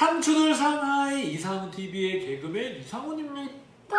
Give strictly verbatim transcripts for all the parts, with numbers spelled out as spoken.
상추들 상하이 이상훈티비의 개그맨 이상훈입니다.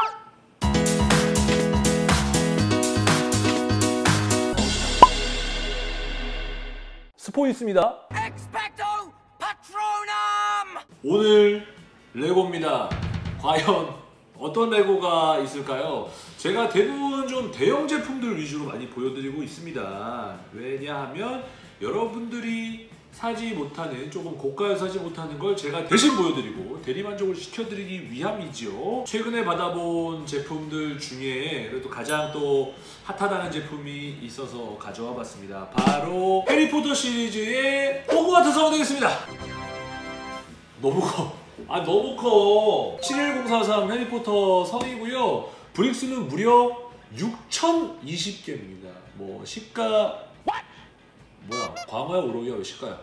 스포 있습니다. Expecto Patronum! 오늘 레고입니다. 과연 어떤 레고가 있을까요? 제가 대부분 좀 대형 제품들 위주로 많이 보여드리고 있습니다. 왜냐하면 여러분들이 사지 못하는, 조금 고가에서 사지 못하는 걸 제가 대신 보여드리고 대리만족을 시켜드리기 위함이죠. 최근에 받아본 제품들 중에 그래도 가장 또 핫하다는 제품이 있어서 가져와 봤습니다. 바로 해리포터 시리즈의 호그와트 성 되겠습니다. 너무 커. 아 너무 커. 칠일공사삼 해리포터 성이고요. 브릭수는 무려 육천이십 개입니다. 뭐 시가 뭐야, 광어야 오로야 왜 시가야?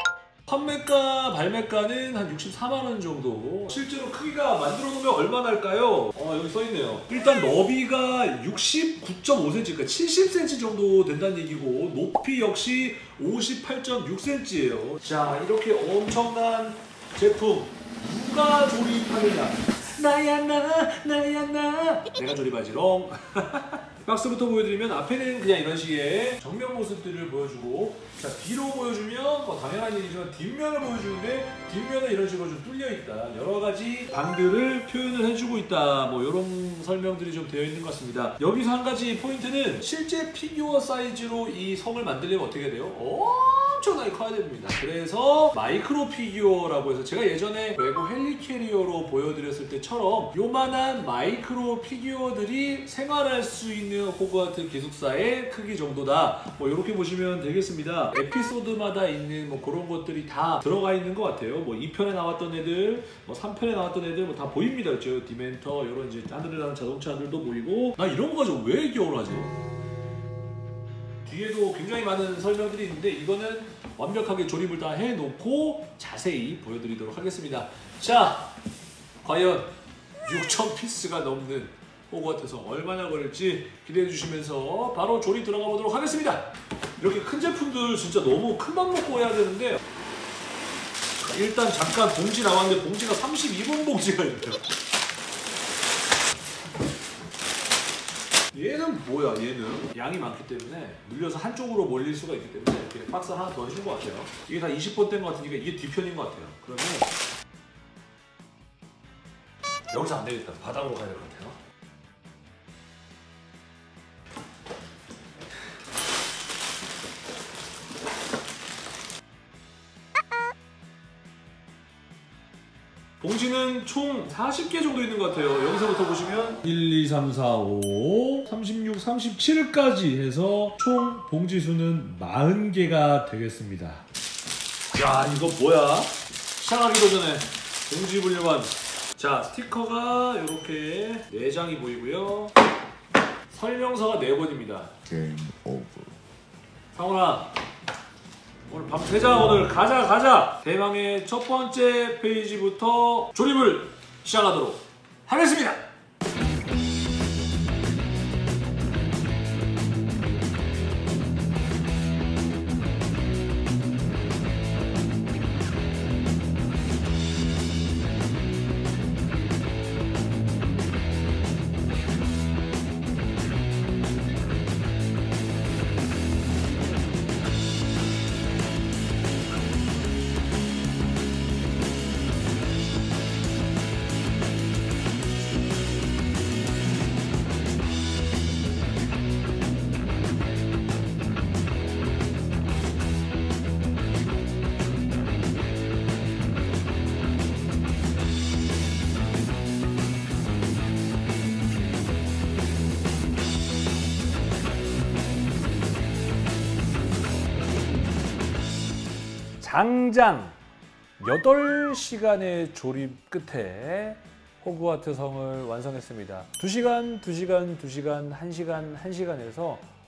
판매가, 발매가는 한 육십사만 원 정도. 실제로 크기가 만들어 놓으면 얼마나 할까요? 어, 여기 써있네요. 일단 너비가 육십구 점 오 센티미터, 그러니까 칠십 센티미터 정도 된다는 얘기고, 높이 역시 오십팔 점 육 센티미터예요. 자, 이렇게 엄청난 제품 누가 조립하느냐? 나야 나, 나야 나. 내가 조립하지롱. 박스부터 보여드리면 앞에는 그냥 이런 식의 정면 모습들을 보여주고, 자 뒤로 보여주면 뭐 당연한 얘기지만 뒷면을 보여주는데 뒷면은 이런 식으로 좀 뚫려있다, 여러가지 방들을 표현을 해주고 있다, 뭐 이런 설명들이 좀 되어 있는 것 같습니다. 여기서 한 가지 포인트는 실제 피규어 사이즈로 이 성을 만들려면 어떻게 돼요? 엄청나게 커야 됩니다. 그래서 마이크로 피규어라고 해서 제가 예전에 레고 헬리캐리어로 보여드렸을 때처럼 요만한 마이크로 피규어들이 생활할 수 있는 호그와트 기숙사의 크기 정도다, 뭐 이렇게 보시면 되겠습니다. 에피소드마다 있는 뭐 그런 것들이 다 들어가 있는 것 같아요. 뭐 이 편에 나왔던 애들, 뭐 삼 편에 나왔던 애들 뭐 다 보입니다. 그렇죠? 디멘터, 이런 이제 하늘을 나는 자동차들도 보이고. 나 이런 거 가지고 왜 겨울 하지? 뒤에도 굉장히 많은 설명들이 있는데 이거는 완벽하게 조립을 다 해놓고 자세히 보여드리도록 하겠습니다. 자, 과연 육천 피스가 넘는 호그와트 성 얼마나 걸릴지 기대해 주시면서 바로 조립 들어가 보도록 하겠습니다. 이렇게 큰 제품들 진짜 너무 큰 맘 먹고 해야 되는데, 일단 잠깐 봉지 나왔는데 봉지가 삼십이 번 봉지가 있네요. 얘는 뭐야? 얘는 양이 많기 때문에 눌려서 한쪽으로 몰릴 수가 있기 때문에 이렇게 박스 하나 더 해준 것 같아요. 이게 다 이십 번 된 것 같으니까 이게 뒤편인 것 같아요. 그러면 여기서 안 되겠다. 바닥으로 가야 될 것 같아요. 봉지는 총 사십 개 정도 있는 것 같아요. 여기서부터 보시면 일, 이, 삼, 사, 오, 삼십육, 삼십칠까지 해서 총 봉지 수는 사십 개가 되겠습니다. 야, 이거 뭐야? 시작하기도 전에 봉지 분류만. 자, 스티커가 이렇게 네 장이 보이고요. 설명서가 네 권입니다. 게임 오버. 상훈아, 오늘 밤새자. 오늘 가자 가자. 대망의 첫 번째 페이지부터 조립을 시작하도록 하겠습니다. 장장 여덟 시간의 조립 끝에 호그와트 성을 완성했습니다. 두 시간, 두 시간, 두 시간, 한 시간, 한 시간에서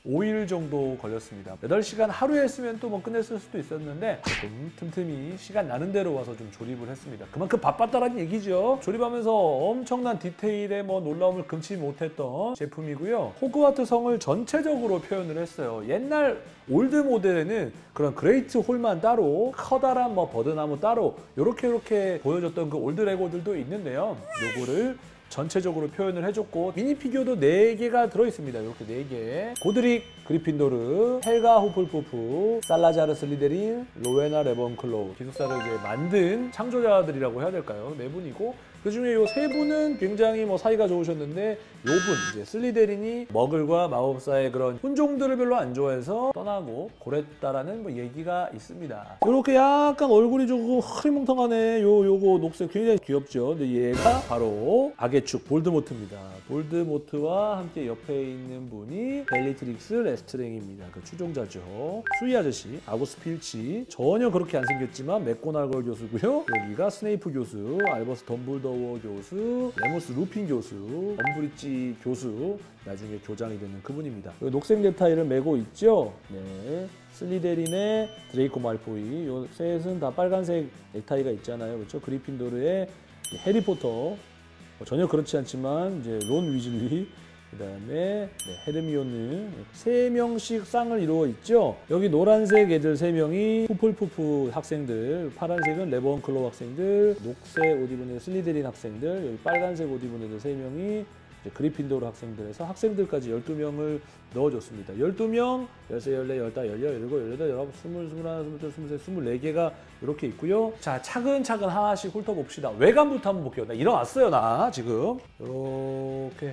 오 일 정도 걸렸습니다. 여덟 시간 하루에 했으면 또 뭐 끝냈을 수도 있었는데 조금 틈틈이 시간 나는 대로 와서 좀 조립을 했습니다. 그만큼 바빴다라는 얘기죠. 조립하면서 엄청난 디테일에 뭐 놀라움을 금치 못했던 제품이고요. 호그와트 성을 전체적으로 표현을 했어요. 옛날 올드 모델에는 그런 그레이트 홀만 따로, 커다란 뭐 버드나무 따로 이렇게 이렇게 보여줬던 그 올드 레고들도 있는데요. 요거를 전체적으로 표현을 해줬고 미니 피규어도 네 개가 들어있습니다. 이렇게 네 개. 고드릭 그리핀도르, 헬가 후플푸프, 살라자르 슬리데린, 로웨나 레번클로우 기숙사를 이제 만든 창조자들이라고 해야 될까요? 네 분이고 그 중에 요 세 분은 굉장히 뭐 사이가 좋으셨는데 요 분 이제 슬리데린이 머글과 마법사의 그런 혼종들을 별로 안 좋아해서 떠나고 그랬다라는 뭐 얘기가 있습니다. 이렇게 약간 얼굴이 조금 흐리멍텅하네. 요 요거 녹색 굉장히 귀엽죠. 근데 얘가 바로 악의 축 볼드모트입니다. 볼드모트와 함께 옆에 있는 분이 벨리트릭스 레스트랭입니다. 그 추종자죠. 수이 아저씨, 아구스 필치 전혀 그렇게 안 생겼지만 맥고날걸 교수고요. 여기가 스네이프 교수, 알버스 덤블더워 교수, 레무스 루핀 교수, 엄브리지 교수, 나중에 교장이 되는 그분입니다. 녹색 넥타이를 메고 있죠. 네, 슬리데린의 드레이코 말포이, 요 셋은 다 빨간색 넥타이가 있잖아요. 그렇죠? 그리핀도르의 해리포터, 뭐 전혀 그렇지 않지만 이제 론 위즐리, 그 다음에 네, 헤르미온느 세 명씩 쌍을 이루어 있죠. 여기 노란색 애들 세 명이 후플푸프 학생들, 파란색은 레번클로우 학생들, 녹색 옷 입은 애들 슬리데린 학생들, 여기 빨간색 옷 입은 애들 세 명이 그리핀도르 학생들에서 학생들까지 열두 명을 넣어줬습니다. 열두 명, 열세, 열네, 열다, 열여, 열일곱, 열여덟, 열아홉, 스물, 스물하나, 스물둘, 스물셋, 스물네 개가 이렇게 있고요. 자, 차근차근 하나씩 훑어봅시다. 외관부터 한번 볼게요. 나 일어났어요, 나 지금. 이렇게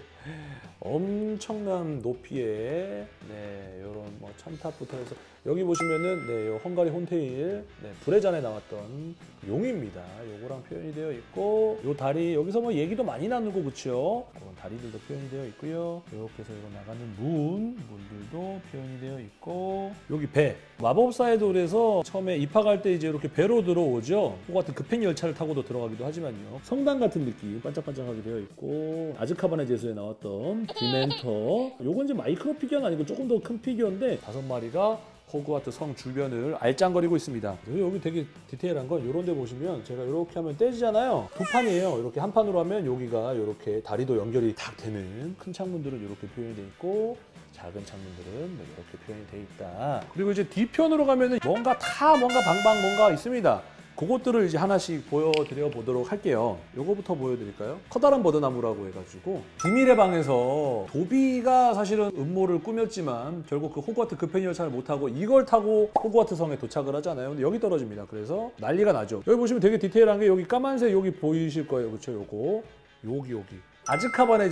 엄청난 높이에 네, 이런 뭐 첨탑부터 해서 여기 보시면은 네, 요 헝가리 혼테일 네, 브레잔에 나왔던 용입니다. 요거랑 표현이 되어 있고 요 다리 여기서 뭐 얘기도 많이 나누고 그쵸? 그런 다리들도 표현이 되어 있고요. 이렇게 해서 이거 나가는 문, 문들도 표현이 되어 있고 여기 배. 마법사의 돌에서 처음에 입학할 때 이제 이렇게 배로 들어오죠. 호 같은 급행 열차를 타고도 들어가기도 하지만요. 성당 같은 느낌 반짝반짝하게 되어 있고 아즈카반의 제수에 나왔던 디멘터. 요건 이제 마이크로 피규어는 아니고 조금 더 큰 피규어인데 다섯 마리가 호그와트 성 주변을 알짱거리고 있습니다. 여기 되게 디테일한 건 이런 데 보시면 제가 이렇게 하면 떼지잖아요. 두 판이에요. 이렇게 한 판으로 하면 여기가 이렇게 다리도 연결이 딱 되는 큰 창문들은 이렇게 표현이 돼 있고 작은 창문들은 이렇게 표현이 돼 있다. 그리고 이제 뒤편으로 가면은 뭔가 타 뭔가 방방 뭔가 있습니다. 그것들을 이제 하나씩 보여드려 보도록 할게요. 요거부터 보여드릴까요? 커다란 버드나무라고 해가지고 비밀의 방에서 도비가 사실은 음모를 꾸몄지만 결국 그 호그와트 급행 열차를 못 타고 이걸 타고 호그와트 성에 도착을 하잖아요. 근데 여기 떨어집니다. 그래서 난리가 나죠. 여기 보시면 되게 디테일한 게 여기 까만색 여기 보이실 거예요. 그렇죠? 요거 여기 여기. 아즈카반의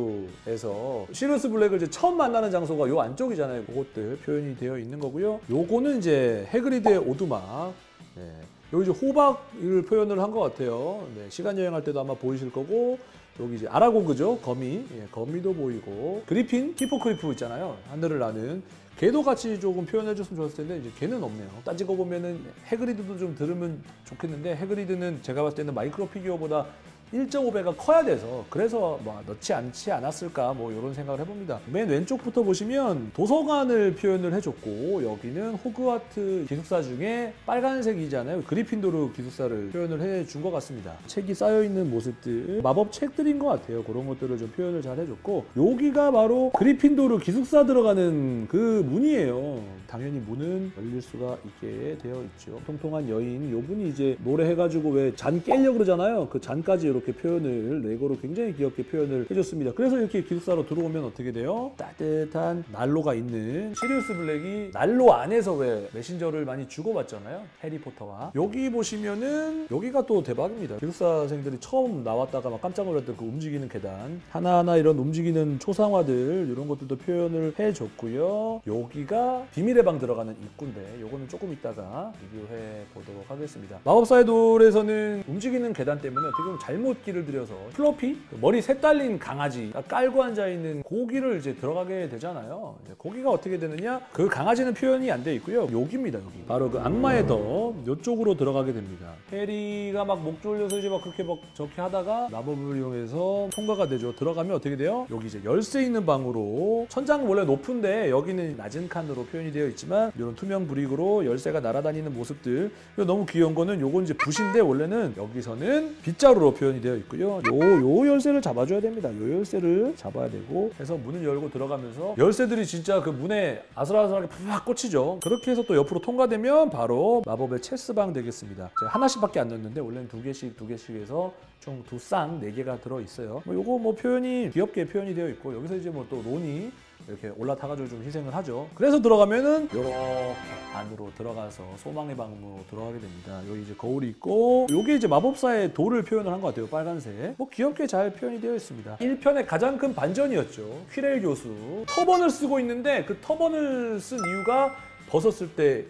제수에서 시리우스 블랙을 이제 처음 만나는 장소가 요 안쪽이잖아요. 그것들 표현이 되어 있는 거고요. 요거는 이제 해그리드의 오두막. 네. 여기 이제 호박을 표현을 한 것 같아요. 네, 시간 여행할 때도 아마 보이실 거고 여기 이제 아라고그죠. 거미. 예, 거미도 보이고 그리핀, 히포크리프 있잖아요. 하늘을 나는 걔도 같이 조금 표현해줬으면 좋았을 텐데 이제 걔는 없네요. 따지고 보면은 해그리드도 좀 들으면 좋겠는데 해그리드는 제가 봤을 때는 마이크로 피규어보다 일 점 오 배가 커야 돼서 그래서 뭐 넣지 않지 않았을까 뭐 이런 생각을 해봅니다. 맨 왼쪽부터 보시면 도서관을 표현을 해줬고 여기는 호그와트 기숙사 중에 빨간색이잖아요. 그리핀도르 기숙사를 표현을 해준 것 같습니다. 책이 쌓여있는 모습들 마법 책들인 것 같아요. 그런 것들을 좀 표현을 잘 해줬고 여기가 바로 그리핀도르 기숙사 들어가는 그 문이에요. 당연히 문은 열릴 수가 있게 되어 있죠. 통통한 여인 요분이 이제 노래해가지고 왜 잔 깨려고 그러잖아요. 그 잔까지 이렇게 이렇게 표현을 레고로 굉장히 귀엽게 표현을 해줬습니다. 그래서 이렇게 기숙사로 들어오면 어떻게 돼요? 따뜻한 난로가 있는 시리우스 블랙이 난로 안에서 왜 메신저를 많이 주고받잖아요. 해리포터와. 여기 보시면은 여기가 또 대박입니다. 기숙사생들이 처음 나왔다가 막 깜짝 놀랐던 그 움직이는 계단 하나하나 이런 움직이는 초상화들 이런 것들도 표현을 해줬고요. 여기가 비밀의 방 들어가는 입구인데 요거는 조금 이따가 리뷰해 보도록 하겠습니다. 마법사의 돌에서는 움직이는 계단 때문에 어떻게 보면 잘못 잘못기를 들여서 플로피, 머리 셋 달린 강아지 깔고 앉아있는 고기를 이제 들어가게 되잖아요. 이제 고기가 어떻게 되느냐, 그 강아지는 표현이 안 돼 있고요. 여기입니다. 여기 바로 그 악마의 덤 이쪽으로 들어가게 됩니다. 해리가 막 목 졸려서 이제 막 그렇게 막 저렇게 하다가 마법을 이용해서 통과가 되죠. 들어가면 어떻게 돼요? 여기 이제 열쇠 있는 방으로, 천장은 원래 높은데 여기는 낮은 칸으로 표현이 되어 있지만 이런 투명 브릭으로 열쇠가 날아다니는 모습들. 너무 귀여운 거는 요건 이제 붓인데 원래는 여기서는 빗자루로 표현이 되어 있고요. 요, 요 열쇠를 잡아줘야 됩니다. 요 열쇠를 잡아야 되고 해서 문을 열고 들어가면서 열쇠들이 진짜 그 문에 아슬아슬하게 팍 꽂히죠. 그렇게 해서 또 옆으로 통과되면 바로 마법의 체스방 되겠습니다. 제가 하나씩밖에 안 넣었는데 원래는 두 개씩 두 개씩 해서 총 두 쌍 네 개가 들어있어요. 뭐 요거 뭐 표현이 귀엽게 표현이 되어 있고 여기서 이제 뭐 또 론이 이렇게 올라타가지고 좀 희생을 하죠. 그래서 들어가면은 이렇게 안으로 들어가서 소망의 방으로 들어가게 됩니다. 여기 이제 거울이 있고 요게 이제 마법사의 돌을 표현을 한 것 같아요. 빨간색. 뭐 귀엽게 잘 표현이 되어 있습니다. 일 편의 가장 큰 반전이었죠. 퀴렐 교수. 터번을 쓰고 있는데 그 터번을 쓴 이유가 벗었을 때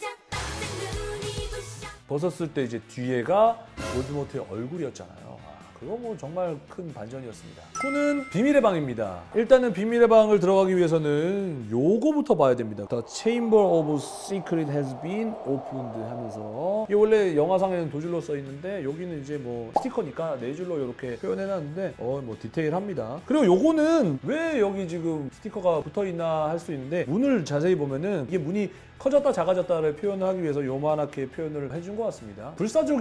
벗었을 때 이제 뒤에가 볼드모트의 얼굴이었잖아요. 그거 뭐 정말 큰 반전이었습니다. 이는 비밀의 방입니다. 일단은 비밀의 방을 들어가기 위해서는 요거부터 봐야 됩니다. The Chamber of Secret has been opened 하면서 이게 원래 영화상에는 두 줄로 써 있는데 여기는 이제 뭐 스티커니까 네 줄로 이렇게 표현해놨는데 어 뭐 디테일합니다. 그리고 요거는 왜 여기 지금 스티커가 붙어 있나 할 수 있는데 문을 자세히 보면은 이게 문이 커졌다 작아졌다를 표현하기 위해서 요만하게 표현을 해준 것 같습니다. 불사조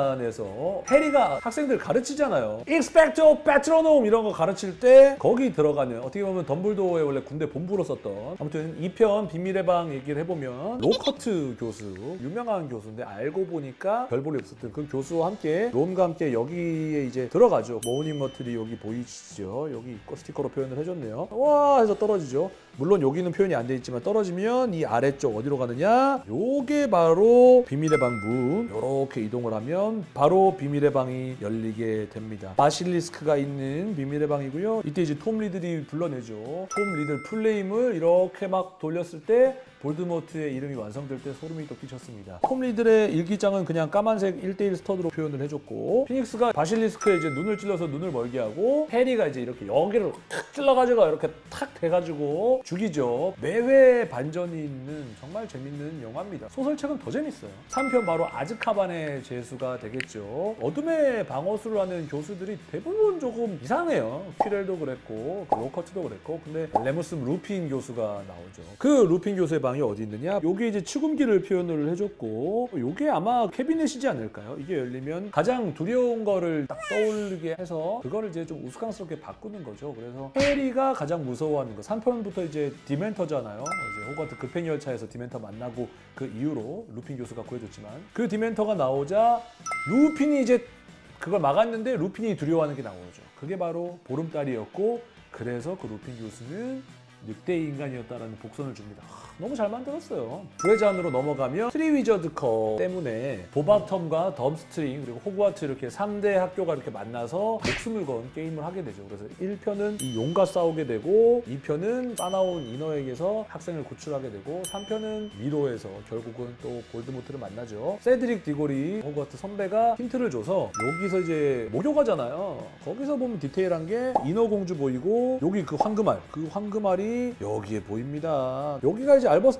기사단에서 해리가 학생들 가르치잖아요. Expecto Patronum 이런 거 가르칠 때 거기 들어가는 어떻게 보면 덤블도어의 원래 군대 본부로 썼던 아무튼 이 편 비밀의 방 얘기를 해보면 로커트 교수 유명한 교수인데 알고 보니까 별 볼이 없었던 그 교수와 함께 론과 함께 여기에 이제 들어가죠. 모우닝 머틀이 여기 보이시죠? 여기 있고 스티커로 표현을 해줬네요. 와 해서 떨어지죠. 물론 여기는 표현이 안 돼 있지만 떨어지면 이 아래쪽 어디로 가느냐? 요게 바로 비밀의 방 문. 요렇게 이동을 하면 바로 비밀의 방이 열리게 됩니다. 바실리스크가 있는 비밀의 방이고요. 이때 이제 톰 리들이 불러내죠. 톰 리들 플레임을 이렇게 막 돌렸을 때 볼드모트의 이름이 완성될 때 소름이 또 끼쳤습니다. 톰 리들의 일기장은 그냥 까만색 일 대 일 스터드로 표현을 해줬고 피닉스가 바실리스크에 이제 눈을 찔러서 눈을 멀게 하고 해리가 이제 이렇게 여기를 탁 찔러가지고 이렇게 탁 돼가지고 죽이죠. 매회 반전이 있는 정말 재밌는 영화입니다. 소설책은 더 재밌어요. 삼 편 바로 아즈카반의 제수가 되겠죠. 어둠의 방어술을 하는 교수들이 대부분 조금 이상해요. 퀴렐도 그랬고 로커트도 그랬고 근데 레무스 루핀 교수가 나오죠. 그 루핀 교수의 방 방이 어디 있느냐? 요게 이제 축음기를 표현을 해줬고 요게 아마 캐비넷이지 않을까요? 이게 열리면 가장 두려운 거를 딱 떠올리게 해서 그거를 이제 좀 우스꽝스럽게 바꾸는 거죠. 그래서 해리가 가장 무서워하는 거 삼 편부터 이제 디멘터잖아요. 이제 호가트 급행 열차에서 디멘터 만나고 그 이후로 루핀 교수가 구해줬지만 그 디멘터가 나오자 루핀이 이제 그걸 막았는데 루핀이 두려워하는 게 나오죠. 그게 바로 보름달이었고 그래서 그 루핀 교수는 늑대 인간이었다라는 복선을 줍니다. 하, 너무 잘 만들었어요. 브레잔으로 넘어가면 트리 위저드 컵 때문에 보바텀과 덤스트링 그리고 호그와트 이렇게 삼 대 학교가 이렇게 만나서 목숨을 건 게임을 하게 되죠. 그래서 일 편은 이 용과 싸우게 되고 이 편은 싸나운 인어에게서 학생을 구출하게 되고 삼 편은 미로에서 결국은 또 볼드모트를 만나죠. 세드릭 디고리 호그와트 선배가 힌트를 줘서 여기서 이제 목욕하잖아요. 거기서 보면 디테일한 게 인어공주 보이고 여기 그 황금알 그 황금알이 여기에 보입니다. 여기가 이제 알버스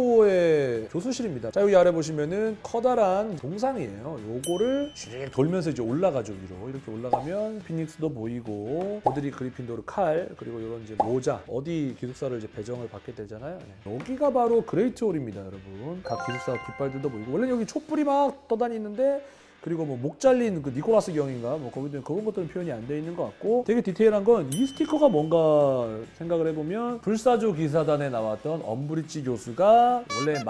덤블도어의 교수실입니다. 자 여기 아래 보시면은 커다란 동상이에요. 요거를 쭉 돌면서 이제 올라가죠 위로. 이렇게 올라가면 피닉스도 보이고 오드리 그리핀도르 칼 그리고 이런 이제 모자 어디 기숙사를 이제 배정을 받게 되잖아요. 네. 여기가 바로 그레이트 홀입니다, 여러분. 각 기숙사 깃발들도 보이고 원래 여기 촛불이 막 떠다니는데. 그리고 뭐 목 잘린 그 니콜라스 경인가 뭐 거기도 그런 것들은 표현이 안 돼 있는 것 같고 되게 디테일한 건 이 스티커가 뭔가 생각을 해보면 불사조 기사단에 나왔던 엄브리지 교수가 원래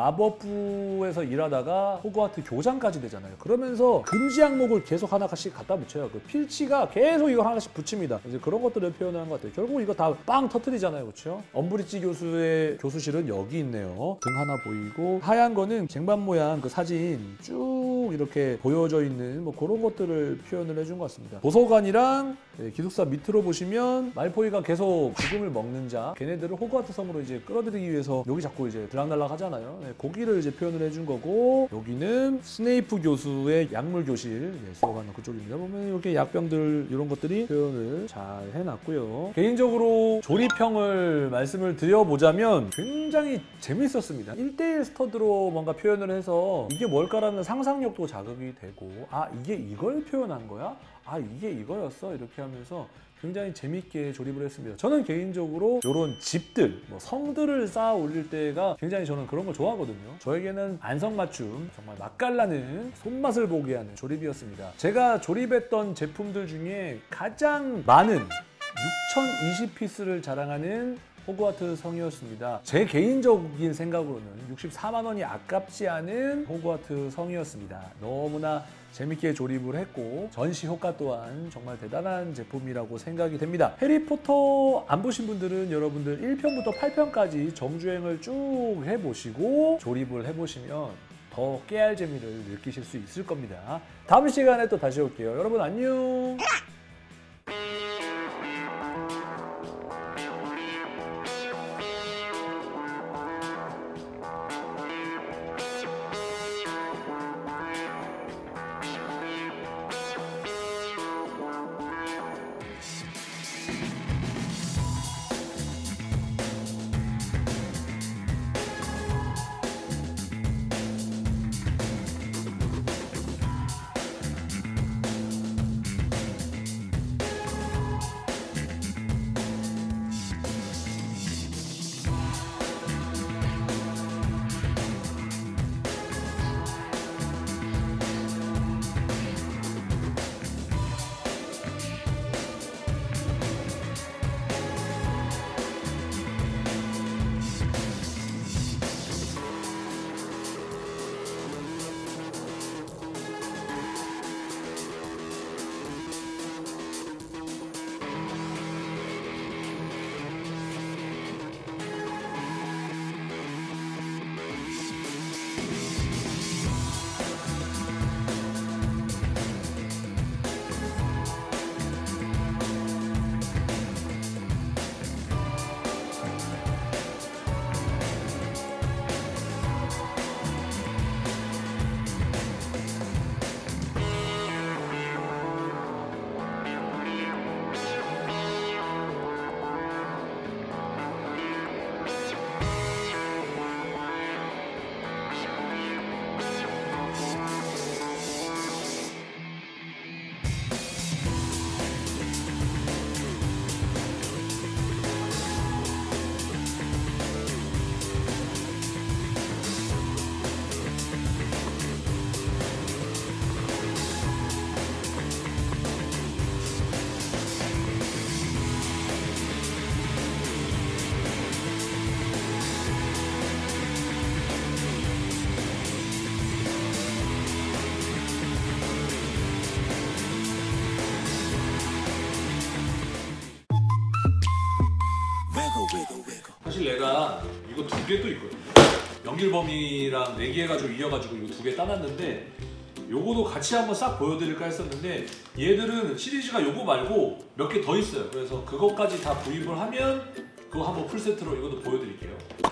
마법부에서 일하다가 호그와트 교장까지 되잖아요. 그러면서 금지 항목을 계속 하나씩 갖다 붙여요. 그 필치가 계속 이걸 하나씩 붙입니다. 이제 그런 것들을 표현한 것 같아요. 결국 이거 다 빵 터트리잖아요, 그렇죠? 엄브리지 교수의 교수실은 여기 있네요. 등 하나 보이고 하얀 거는 쟁반 모양 그 사진 쭉 이렇게 보여져 놓여져 있는 뭐 그런 것들을 표현을 해준 것 같습니다. 도서관이랑 네, 기숙사 밑으로 보시면 말포이가 계속 죽음을 먹는 자, 걔네들을 호그와트 섬으로 이제 끌어들이기 위해서 여기 자꾸 이제 들락날락 하잖아요. 네, 거기를 이제 표현을 해준 거고, 여기는 스네이프 교수의 약물 교실, 네, 수업하는 그쪽입니다. 보면 이렇게 약병들 이런 것들이 표현을 잘 해놨고요. 개인적으로 조립형을 말씀을 드려보자면 굉장히 재밌었습니다. 일 대일 스터드로 뭔가 표현을 해서 이게 뭘까라는 상상력도 자극이 되고, 아 이게 이걸 표현한 거야? 아 이게 이거였어? 이렇게 하면서 굉장히 재밌게 조립을 했습니다. 저는 개인적으로 이런 집들, 뭐 성들을 쌓아 올릴 때가 굉장히 저는 그런 걸 좋아하거든요. 저에게는 안성맞춤, 정말 맛깔나는 손맛을 보게 하는 조립이었습니다. 제가 조립했던 제품들 중에 가장 많은 육천이십 피스를 자랑하는 호그와트 성이었습니다. 제 개인적인 생각으로는 육십사만 원이 아깝지 않은 호그와트 성이었습니다. 너무나 재밌게 조립을 했고 전시 효과 또한 정말 대단한 제품이라고 생각이 됩니다. 해리포터 안 보신 분들은 여러분들 일 편부터 팔 편까지 정주행을 쭉 해보시고 조립을 해보시면 더 깨알 재미를 느끼실 수 있을 겁니다. 다음 시간에 또 다시 올게요. 여러분 안녕. 사실 내가 이거 두 개도 있거든. 연길범위랑 내기 해가지고 이어가지고 이거 두 개 따놨는데 요거도 같이 한번 싹 보여드릴까 했었는데 얘들은 시리즈가 요거 말고 몇 개 더 있어요. 그래서 그것까지 다 구입을 하면 그거 한번 풀세트로 이것도 보여드릴게요.